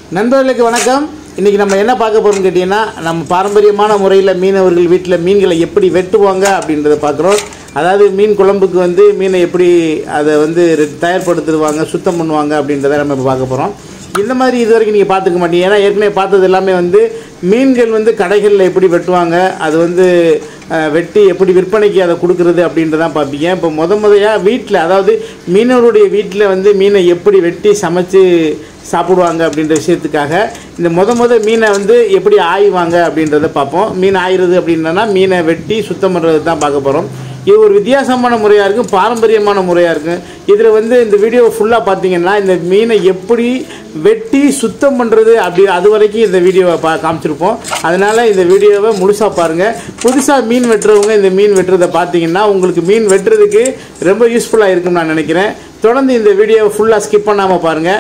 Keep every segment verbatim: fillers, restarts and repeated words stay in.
நண்பர்களுக்கு வணக்கம். இன்னைக்கு நம்ம என்ன பார்க்க போறோம்னு கேட்டீங்கன்னா, நம்ம பாரம்பரியமான முறையில் மீனவர்கள் வீட்டில் மீன்களை எப்படி வெட்டுவாங்க அப்படின்றத பார்க்குறோம். அதாவது மீன் குழம்புக்கு வந்து மீனை எப்படி அதை வந்து தயார்படுத்துவாங்க, சுத்தம் பண்ணுவாங்க அப்படின்றத நம்ம இப்போ பார்க்க போகிறோம். இந்த மாதிரி இது வரைக்கும் நீங்கள் பார்த்துக்க மாட்டீங்க. ஏன்னா ஏற்கனவே பார்த்தது எல்லாமே வந்து மீன்கள் வந்து கடைகளில் எப்படி வெட்டுவாங்க, அது வந்து வெட்டி எப்படி விற்பனைக்கு அதை கொடுக்குறது அப்படின்றதான் பார்ப்பீங்க. இப்போ முத முதையாக வீட்டில், அதாவது மீனவருடைய வீட்டில் வந்து மீனை எப்படி வெட்டி சமைச்சு சாப்பிடுவாங்க அப்படின்ற விஷயத்துக்காக இந்த முத முத மீனை வந்து எப்படி ஆய்வாங்க அப்படின்றத பார்ப்போம். மீன் ஆயிடுறது அப்படின்னா மீனை வெட்டி சுத்தம் பண்ணுறது தான் பார்க்க போகிறோம். இது ஒரு வித்தியாசமான முறையாக இருக்கும், பாரம்பரியமான முறையாக இருக்கும். இதில் வந்து இந்த வீடியோ ஃபுல்லாக பார்த்தீங்கன்னா இந்த மீனை எப்படி வெட்டி சுத்தம் பண்ணுறது அப்படி அது வரைக்கும் இந்த வீடியோவை பா காமிச்சிருப்போம். அதனால் இந்த வீடியோவை முழுசாக பாருங்கள். புதுசாக மீன் வெட்டுறவங்க இந்த மீன் வெட்டுறதை பார்த்தீங்கன்னா உங்களுக்கு மீன் வெட்டுறதுக்கு ரொம்ப யூஸ்ஃபுல்லாக இருக்கும்னு நான் நினைக்கிறேன். தொடர்ந்து இந்த வீடியோவை ஃபுல்லாக ஸ்கிப் பண்ணாமல் பாருங்கள்.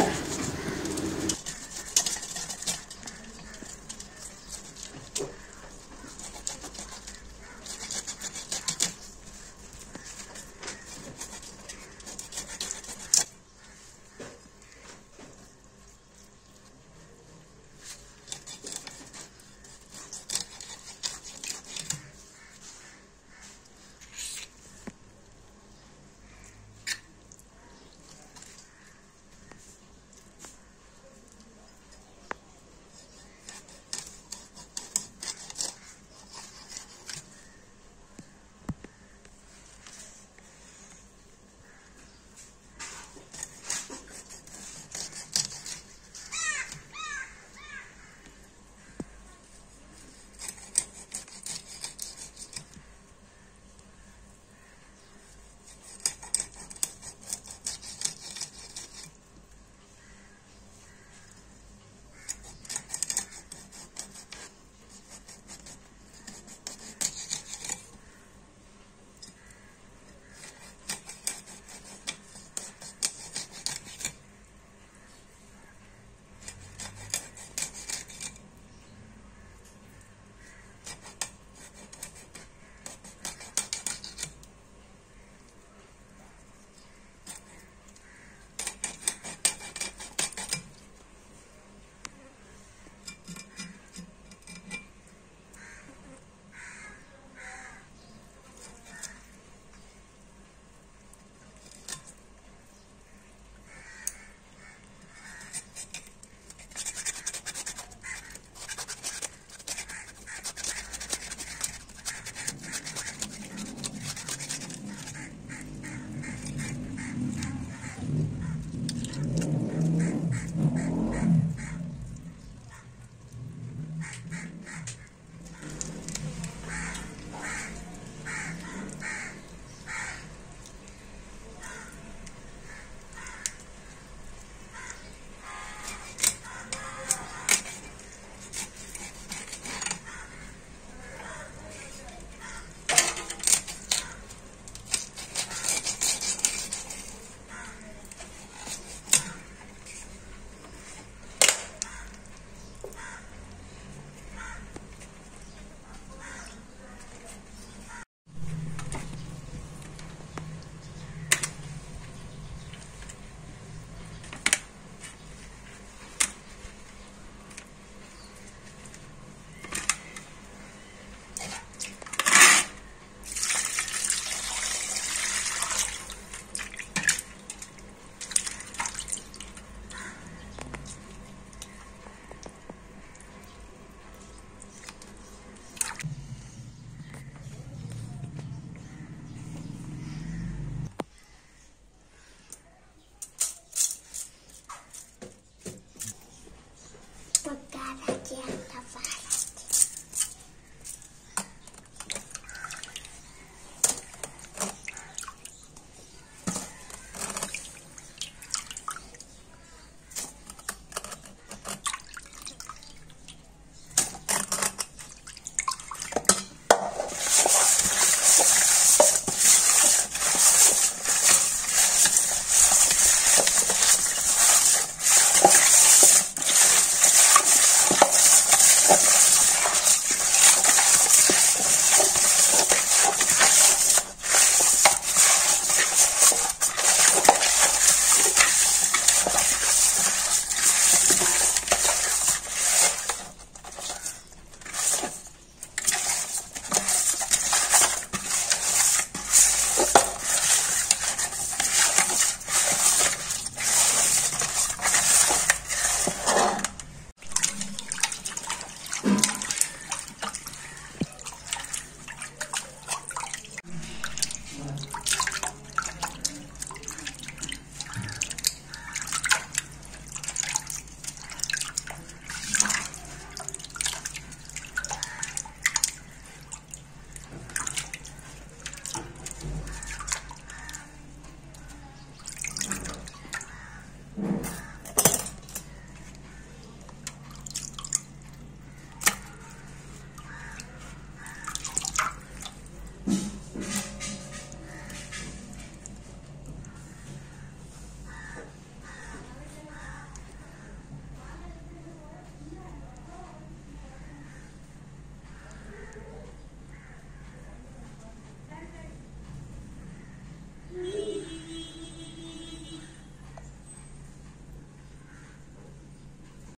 Pagkakakya.